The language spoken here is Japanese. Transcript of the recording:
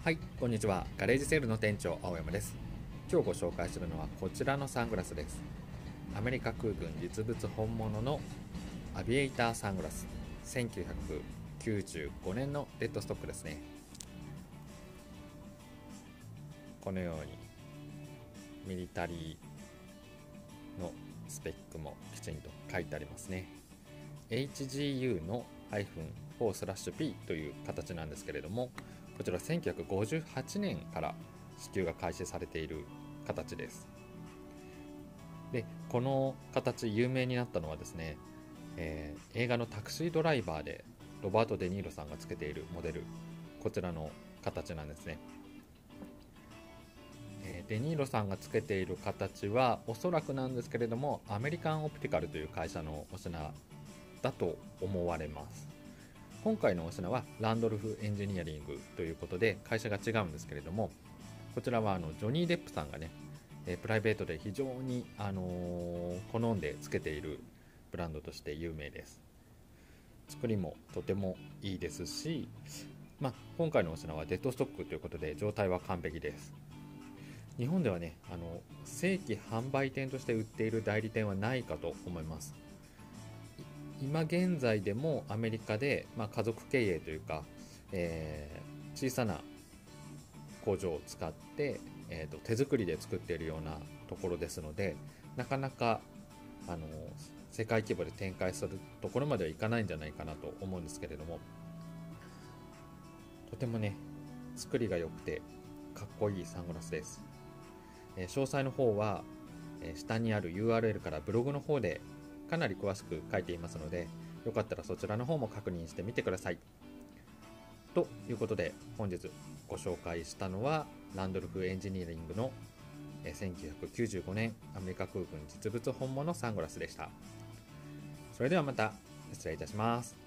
はい、こんにちは。ガレージセールの店長、青山です。今日ご紹介するのはこちらのサングラスです。アメリカ空軍実物本物のアビエイターサングラス。1995年のデッドストックですね。このようにミリタリーのスペックもきちんと書いてありますね。HGU の -4/P という形なんですけれども、こちら1958年から支給が開始されている形です。で、この形有名になったのはですね、映画のタクシードライバーでロバート・デ・ニーロさんがつけているモデル、こちらの形なんですね。デ・ニーロさんがつけている形はおそらくなんですけれども、アメリカンオプティカルという会社のお品だと思われます。今回のお品はランドルフエンジニアリングということで会社が違うんですけれども、こちらはジョニー・デップさんがね、プライベートで非常に、好んでつけているブランドとして有名です。作りもとてもいいですし、今回のお品はデッドストックということで状態は完璧です。日本ではね、正規販売店として売っている代理店はないかと思います。今現在でもアメリカで、家族経営というか、小さな工場を使って、手作りで作っているようなところですので、なかなか世界規模で展開するところまではいかないんじゃないかなと思うんですけれども、とてもね作りが良くてかっこいいサングラスです。詳細の方は下にある URL からブログの方でかなり詳しく書いていますので、よかったらそちらの方も確認してみてください。ということで本日ご紹介したのはランドルフエンジニアリングの1995年アメリカ空軍実物本物サングラスでした。それではまた失礼いたします。